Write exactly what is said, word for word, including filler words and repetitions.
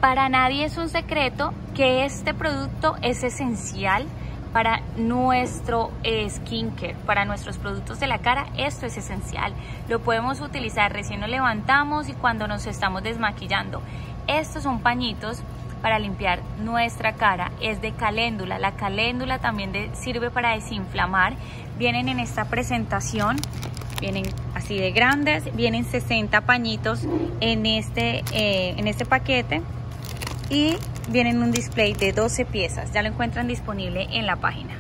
Para nadie es un secreto que este producto es esencial para nuestro eh, skincare, para nuestros productos de la cara. Esto es esencial. Lo podemos utilizar recién nos levantamos y cuando nos estamos desmaquillando. Estos son pañitos para limpiar nuestra cara. Es de caléndula. La caléndula también de, sirve para desinflamar. Vienen en esta presentación. Vienen así de grandes. Vienen sesenta pañitos en este, eh, en este paquete. Y vienen un display de doce piezas, ya lo encuentran disponible en la página.